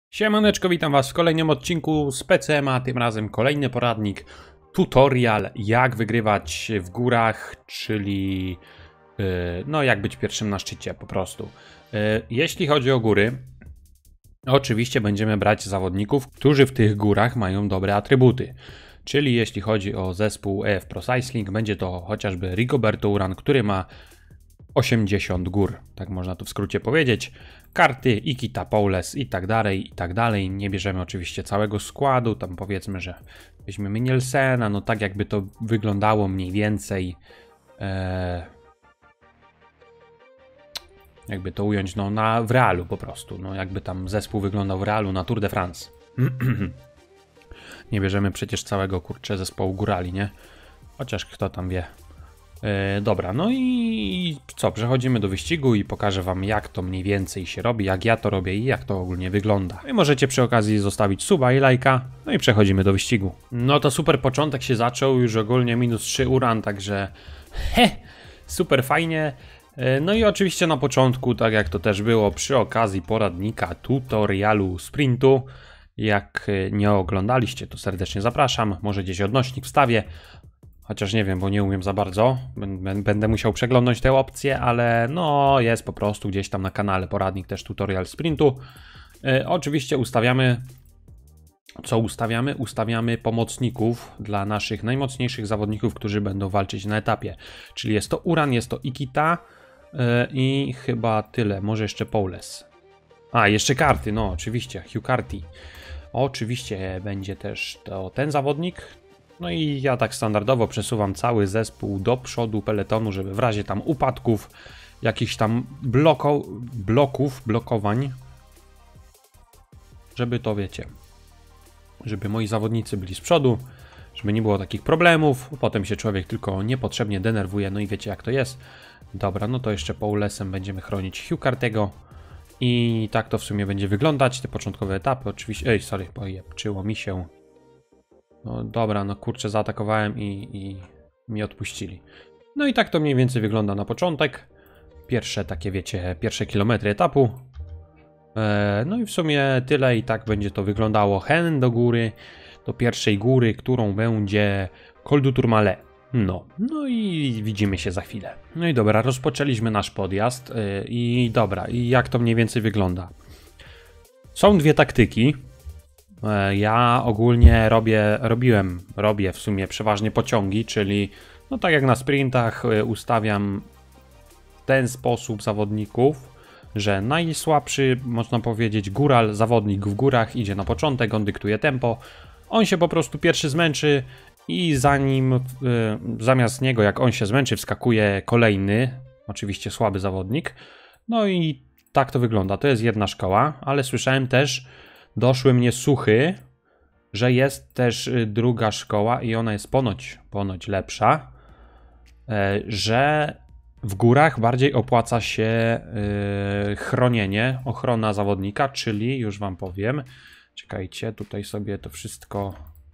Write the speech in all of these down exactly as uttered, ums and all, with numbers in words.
Siemaneczko, witam was w kolejnym odcinku z P C M, a tym razem kolejny poradnik, tutorial jak wygrywać w górach, czyli yy, no jak być pierwszym na szczycie po prostu. Yy, jeśli chodzi o góry, oczywiście będziemy brać zawodników, którzy w tych górach mają dobre atrybuty. Czyli jeśli chodzi o zespół E F Pro Cycling, będzie to chociażby Rigoberto Urán, który ma osiemdziesiąt gór, tak można to w skrócie powiedzieć. Karty, Ikita, Powless i tak dalej, i tak dalej. Nie bierzemy oczywiście całego składu, tam powiedzmy, że weźmiemy Nielsena, no tak jakby to wyglądało mniej więcej, e, jakby to ująć, no na, w realu po prostu, no jakby tam zespół wyglądał w realu na Tour de France. Nie bierzemy przecież całego, kurczę, zespołu górali, nie? Chociaż kto tam wie. Yy, dobra, no i co, przechodzimy do wyścigu i pokażę wam, jak to mniej więcej się robi, jak ja to robię i jak to ogólnie wygląda. No i możecie przy okazji zostawić suba i lajka, no i przechodzimy do wyścigu. No to super początek się zaczął, już ogólnie minus trzy Urán, także he, super fajnie. Yy, no i oczywiście na początku, tak jak to też było przy okazji poradnika, tutorialu sprintu, jak nie oglądaliście, to serdecznie zapraszam, może gdzieś odnośnik wstawię. Chociaż nie wiem, bo nie umiem za bardzo. Będę musiał przeglądać tę opcję, ale no jest po prostu gdzieś tam na kanale poradnik też tutorial sprintu. Yy, oczywiście ustawiamy, co ustawiamy? Ustawiamy pomocników dla naszych najmocniejszych zawodników, którzy będą walczyć na etapie. Czyli jest to Urán, jest to Ikita yy, i chyba tyle, może jeszcze Powless. A, jeszcze karty, no oczywiście, Hugh Carty. Oczywiście będzie też to ten zawodnik. No i ja tak standardowo przesuwam cały zespół do przodu peletonu, żeby w razie tam upadków, jakichś tam bloko, bloków, blokowań, żeby to wiecie, żeby moi zawodnicy byli z przodu, żeby nie było takich problemów, potem się człowiek tylko niepotrzebnie denerwuje, no i wiecie jak to jest. Dobra, no to jeszcze Powlessem będziemy chronić Hugh Carty'ego i tak to w sumie będzie wyglądać, te początkowe etapy, oczywiście, ej, sorry, pojebczyło mi się. No dobra, no kurczę, zaatakowałem i, i mi odpuścili. No i tak to mniej więcej wygląda na początek. Pierwsze takie, wiecie, pierwsze kilometry etapu. E, no i w sumie tyle i tak będzie to wyglądało. Hen do góry, do pierwszej góry, którą będzie Col du Tourmalet. No, no i widzimy się za chwilę. No i dobra, rozpoczęliśmy nasz podjazd e, i dobra, i jak to mniej więcej wygląda. Są dwie taktyki. Ja ogólnie robię, robiłem, robię w sumie przeważnie pociągi, czyli no tak jak na sprintach ustawiam w ten sposób zawodników, że najsłabszy, można powiedzieć, góral, zawodnik w górach idzie na początek, on dyktuje tempo, on się po prostu pierwszy zmęczy i zanim, y, zamiast niego jak on się zmęczy wskakuje kolejny, oczywiście słaby zawodnik, no i tak to wygląda, to jest jedna szkoła, ale słyszałem też, doszły mnie słuchy, że jest też druga szkoła i ona jest ponoć, ponoć lepsza, że w górach bardziej opłaca się chronienie, ochrona zawodnika, czyli już wam powiem, czekajcie, tutaj sobie to wszystko,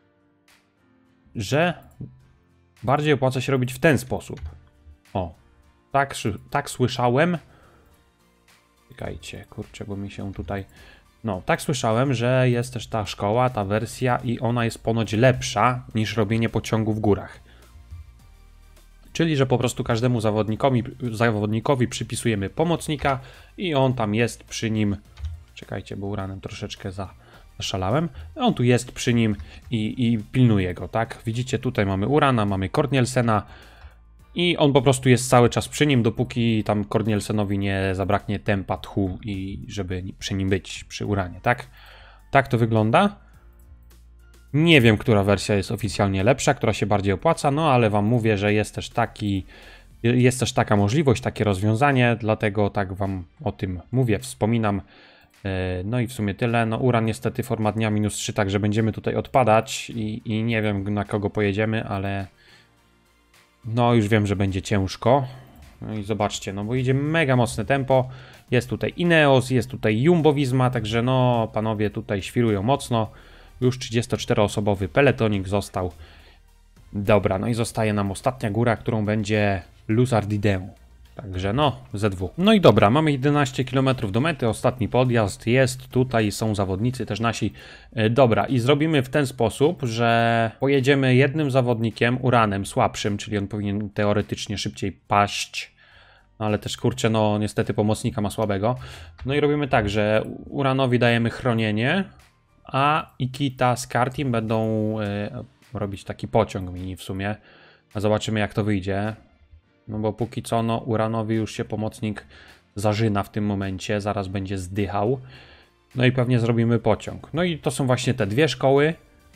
że bardziej opłaca się robić w ten sposób. O, tak, tak słyszałem. Czekajcie, kurczę, bo mi się tutaj... No, tak słyszałem, że jest też ta szkoła, ta wersja i ona jest ponoć lepsza niż robienie pociągu w górach. Czyli, że po prostu każdemu zawodnikowi, zawodnikowi przypisujemy pomocnika i on tam jest przy nim. Czekajcie, bo Uránem troszeczkę za, zaszalałem. On tu jest przy nim i, i pilnuje go, tak? Widzicie, tutaj mamy Urána, mamy Kort Nielsena. I on po prostu jest cały czas przy nim, dopóki tam Kort Nielsenowi nie zabraknie tempa, tchu i żeby przy nim być, przy Uránie, tak? Tak to wygląda. Nie wiem, która wersja jest oficjalnie lepsza, która się bardziej opłaca, no ale wam mówię, że jest też taki, jest też taka możliwość, takie rozwiązanie, dlatego tak wam o tym mówię, wspominam. No i w sumie tyle. No Urán niestety forma dnia minus trzy, także będziemy tutaj odpadać i, i nie wiem na kogo pojedziemy, ale... No już wiem, że będzie ciężko. No i zobaczcie, no bo idzie mega mocne tempo. Jest tutaj Ineos, jest tutaj Jumbo-Visma, także no panowie tutaj świrują mocno. Już trzydziestoczteroosobowy peletonik został. Dobra, no i zostaje nam ostatnia góra, którą będzie Luzardideu. Także no, ze dwóch. No i dobra, mamy jedenaście kilometrów do mety, ostatni podjazd jest, tutaj są zawodnicy też nasi. Dobra, i zrobimy w ten sposób, że pojedziemy jednym zawodnikiem, Uranem, słabszym, czyli on powinien teoretycznie szybciej paść, no ale też kurczę, no niestety pomocnika ma słabego. No i robimy tak, że Uranowi dajemy chronienie, a Ikita z Kartim będą y, robić taki pociąg mini w sumie. A zobaczymy jak to wyjdzie. No bo póki co, no Uranowi już się pomocnik zażyna w tym momencie, zaraz będzie zdychał. No i pewnie zrobimy pociąg. No i to są właśnie te dwie szkoły,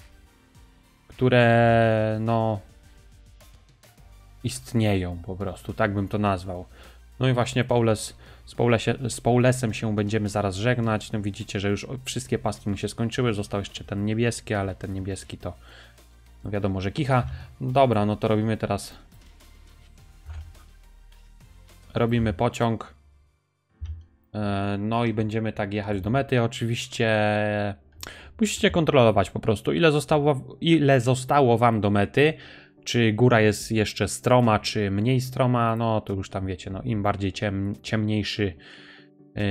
które no istnieją po prostu, tak bym to nazwał. No i właśnie Paules, z, Paulesie, z Paulesem się będziemy zaraz żegnać. No widzicie, że już wszystkie paski mu się skończyły, został jeszcze ten niebieski, ale ten niebieski to no wiadomo, że kicha. Dobra, no to robimy teraz robimy pociąg. No i będziemy tak jechać do mety. Oczywiście musicie kontrolować po prostu, ile zostało, ile zostało wam do mety. Czy góra jest jeszcze stroma, czy mniej stroma. No to już tam wiecie, no im bardziej ciem, ciemniejszy yy,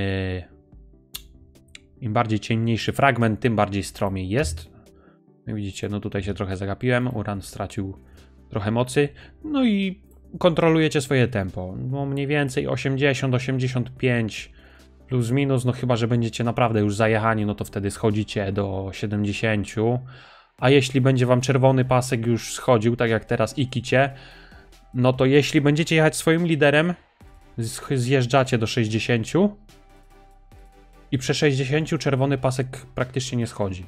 im bardziej ciemniejszy fragment, tym bardziej stromiej jest. Widzicie, no tutaj się trochę zagapiłem. Uran stracił trochę mocy. No i kontrolujecie swoje tempo. No mniej więcej osiemdziesiąt osiemdziesiąt pięć plus minus, no chyba że będziecie naprawdę już zajechani, no to wtedy schodzicie do siedemdziesięciu. A jeśli będzie wam czerwony pasek już schodził, tak jak teraz Ikicie, no to jeśli będziecie jechać swoim liderem, zjeżdżacie do sześćdziesięciu i przy sześćdziesięciu czerwony pasek praktycznie nie schodzi.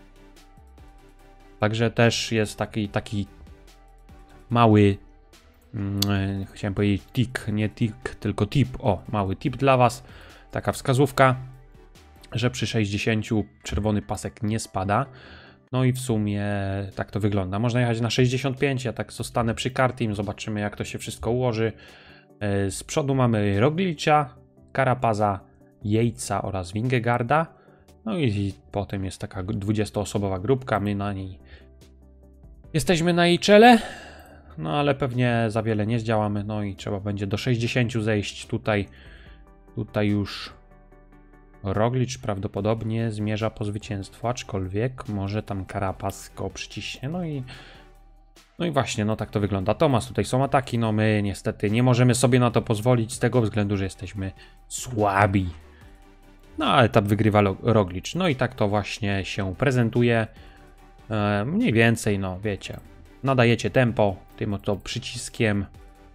Także też jest taki, taki mały, hmm, chciałem powiedzieć tik, nie tik, tylko tip, o, mały tip dla was, taka wskazówka, że przy sześćdziesięciu czerwony pasek nie spada. No i w sumie tak to wygląda. Można jechać na sześćdziesiąt pięć, ja tak zostanę przy Kartim, zobaczymy jak to się wszystko ułoży. Z przodu mamy Roglicia, Carapaza, Yatesa oraz Vingegaarda. No i potem jest taka dwudziestoosobowa grupka, my na niej jesteśmy na jej czele. No ale pewnie za wiele nie zdziałamy, no i trzeba będzie do sześćdziesięciu zejść. Tutaj, tutaj już Roglic prawdopodobnie zmierza po zwycięstwo, aczkolwiek może tam Carapaz go przyciśnie, no i no i właśnie, no tak to wygląda. Tomas, tutaj są ataki, no my niestety nie możemy sobie na to pozwolić z tego względu, że jesteśmy słabi. No ale etap wygrywa Roglic, no i tak to właśnie się prezentuje. E, mniej więcej, no wiecie, nadajecie tempo tym oto przyciskiem.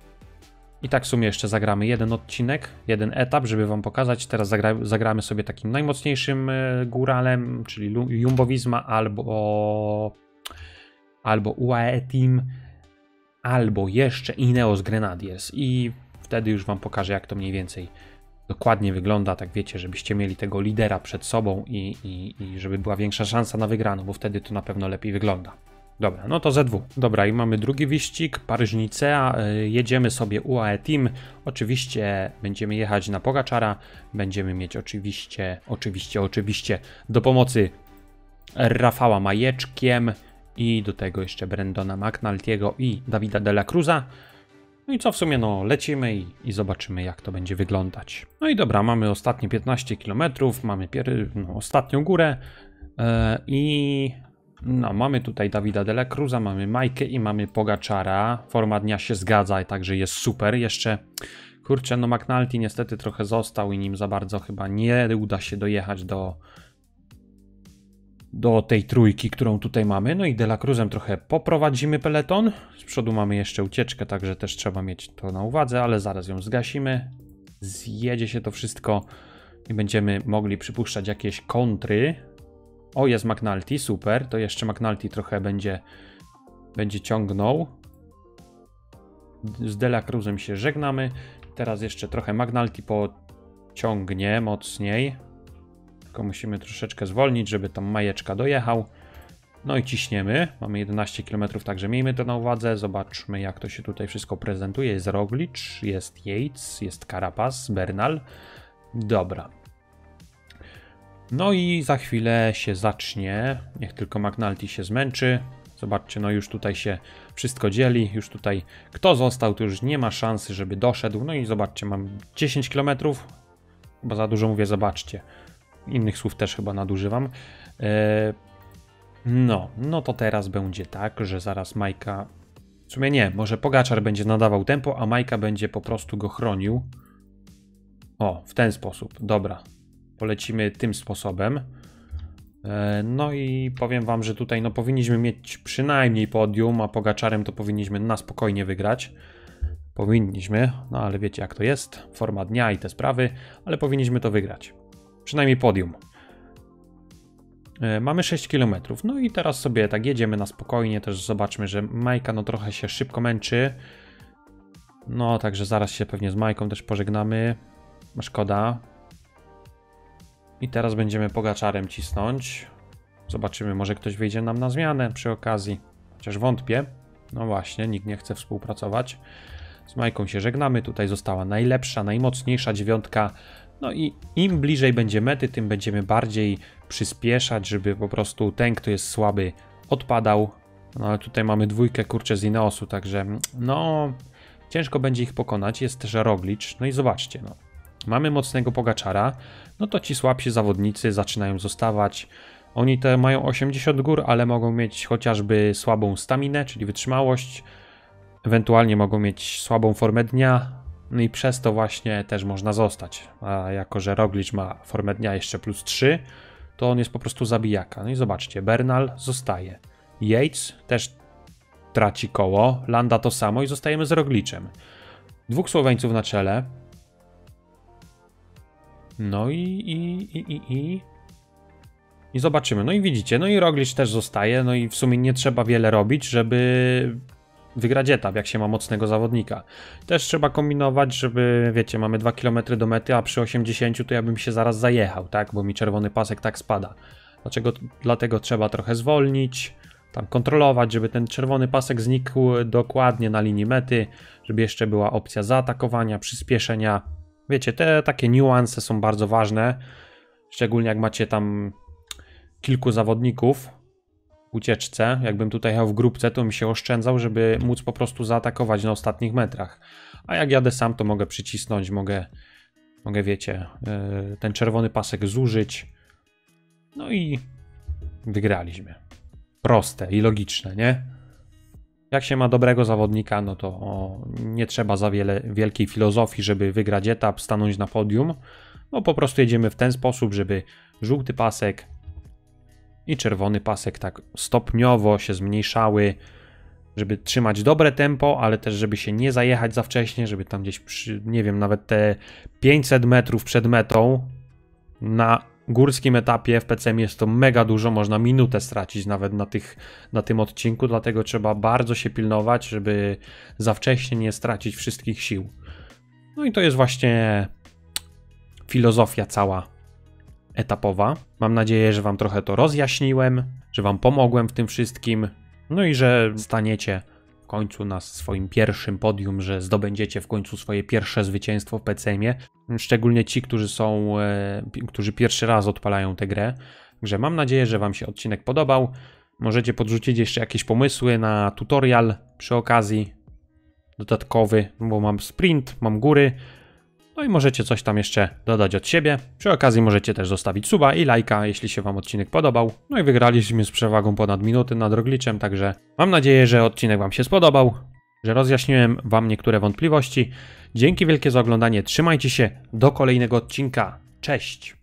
I tak w sumie jeszcze zagramy jeden odcinek, jeden etap, żeby wam pokazać. Teraz zagra, zagramy sobie takim najmocniejszym góralem, czyli Jumbo Visma albo albo U A E Team, albo jeszcze Ineos Grenadiers. I wtedy już wam pokażę, jak to mniej więcej dokładnie wygląda. Tak wiecie, żebyście mieli tego lidera przed sobą i, i, i żeby była większa szansa na wygraną, bo wtedy to na pewno lepiej wygląda. Dobra, no to ze dwóch. Dobra, i mamy drugi wyścig, Paryż-Nicea, jedziemy sobie U A E Team, oczywiście będziemy jechać na Pogaczara, będziemy mieć oczywiście, oczywiście, oczywiście do pomocy Rafała Majeczkiem i do tego jeszcze Brendona McNulty'ego i Davida de la Cruza. No i co w sumie, no lecimy i, i zobaczymy jak to będzie wyglądać. No i dobra, mamy ostatnie piętnaście kilometrów, mamy no, ostatnią górę yy, i... No, mamy tutaj Davida de la Cruza, mamy Majkę i mamy Pogaczara. Forma dnia się zgadza, także jest super. Jeszcze, kurczę, no McNulty niestety trochę został i nim za bardzo chyba nie uda się dojechać do do tej trójki, którą tutaj mamy. No i de la Cruzem trochę poprowadzimy peleton. Z przodu mamy jeszcze ucieczkę, także też trzeba mieć to na uwadze, ale zaraz ją zgasimy. Zjedzie się to wszystko i będziemy mogli przypuszczać jakieś kontry. O, jest McNulty, super. To jeszcze McNulty trochę będzie, będzie ciągnął. Z de la Cruzem się żegnamy. Teraz jeszcze trochę McNulty pociągnie mocniej. Tylko musimy troszeczkę zwolnić, żeby tam Majeczka dojechał. No i ciśniemy. Mamy jedenaście kilometrów, także miejmy to na uwadze. Zobaczmy, jak to się tutaj wszystko prezentuje. Jest Roglic, jest Yates, jest Carapaz, Bernal. Dobra. No i za chwilę się zacznie. Niech tylko McNulty się zmęczy. Zobaczcie, no już tutaj się wszystko dzieli, już tutaj kto został, to już nie ma szansy, żeby doszedł. No i zobaczcie, mam dziesięć kilometrów, bo za dużo mówię, zobaczcie. Innych słów też chyba nadużywam. Eee, no, no to teraz będzie tak, że zaraz Majka... W sumie nie, może Pogaczar będzie nadawał tempo, a Majka będzie po prostu go chronił. O, w ten sposób, dobra. Polecimy tym sposobem. No i powiem wam, że tutaj no powinniśmy mieć przynajmniej podium, a Pogaczarem to powinniśmy na spokojnie wygrać. Powinniśmy, no ale wiecie jak to jest, forma dnia i te sprawy, ale powinniśmy to wygrać. Przynajmniej podium. Mamy sześć kilometrów, no i teraz sobie tak jedziemy na spokojnie, też zobaczmy, że Majka no trochę się szybko męczy. No także zaraz się pewnie z Majką też pożegnamy, szkoda. I teraz będziemy Pogaczarem cisnąć. Zobaczymy, może ktoś wyjdzie nam na zmianę przy okazji. Chociaż wątpię. No właśnie, nikt nie chce współpracować. Z Majką się żegnamy. Tutaj została najlepsza, najmocniejsza dziewiątka. No i im bliżej będzie mety, tym będziemy bardziej przyspieszać, żeby po prostu ten, kto jest słaby, odpadał. No ale tutaj mamy dwójkę, kurczę, z Ineosu, także no ciężko będzie ich pokonać. Jest też Roglic. No i zobaczcie, no. Mamy mocnego Pogaczara, no to ci słabsi zawodnicy zaczynają zostawać. Oni te mają osiemdziesiąt gór, ale mogą mieć chociażby słabą staminę, czyli wytrzymałość. Ewentualnie mogą mieć słabą formę dnia, no i przez to właśnie też można zostać. A jako że Roglic ma formę dnia jeszcze plus trzy, to on jest po prostu zabijaka. No i zobaczcie, Bernal zostaje. Yates też traci koło, Landa to samo i zostajemy z Roglicem. Dwóch Słoweńców na czele. No i, i, i, i, i, i zobaczymy. No i widzicie, no i Roglic też zostaje, no i w sumie nie trzeba wiele robić, żeby wygrać etap, jak się ma mocnego zawodnika. Też trzeba kombinować, żeby, wiecie, mamy dwa kilometry do mety, a przy osiemdziesięciu to ja bym się zaraz zajechał, tak, bo mi czerwony pasek tak spada. Dlaczego? Dlatego trzeba trochę zwolnić, tam kontrolować, żeby ten czerwony pasek znikł dokładnie na linii mety, żeby jeszcze była opcja zaatakowania, przyspieszenia. Wiecie, te takie niuanse są bardzo ważne, szczególnie jak macie tam kilku zawodników w ucieczce. Jakbym tutaj jechał w grupce, to bym się oszczędzał, żeby móc po prostu zaatakować na ostatnich metrach. A jak jadę sam, to mogę przycisnąć, mogę, mogę wiecie, ten czerwony pasek zużyć. No i wygraliśmy. Proste i logiczne, nie? Jak się ma dobrego zawodnika, no to o, nie trzeba za wiele wielkiej filozofii, żeby wygrać etap, stanąć na podium. No po prostu jedziemy w ten sposób, żeby żółty pasek i czerwony pasek tak stopniowo się zmniejszały, żeby trzymać dobre tempo, ale też żeby się nie zajechać za wcześnie, żeby tam gdzieś przy, nie wiem, nawet te pięćset metrów przed metą na górskim etapie w P C M jest to mega dużo, można minutę stracić nawet na, tych, na tym odcinku, dlatego trzeba bardzo się pilnować, żeby za wcześnie nie stracić wszystkich sił. No i to jest właśnie filozofia cała etapowa. Mam nadzieję, że wam trochę to rozjaśniłem, że wam pomogłem w tym wszystkim, no i że staniecie w końcu na swoim pierwszym podium, że zdobędziecie w końcu swoje pierwsze zwycięstwo w P C M-ie. Szczególnie ci, którzy są, e, którzy pierwszy raz odpalają tę grę. Także mam nadzieję, że wam się odcinek podobał. Możecie podrzucić jeszcze jakieś pomysły na tutorial przy okazji dodatkowy, bo mam sprint, mam góry. No i możecie coś tam jeszcze dodać od siebie. Przy okazji możecie też zostawić suba i lajka, jeśli się wam odcinek podobał. No i wygraliśmy z przewagą ponad minuty nad Roglicem, także mam nadzieję, że odcinek wam się spodobał, że rozjaśniłem wam niektóre wątpliwości. Dzięki wielkie za oglądanie, trzymajcie się, do kolejnego odcinka, cześć!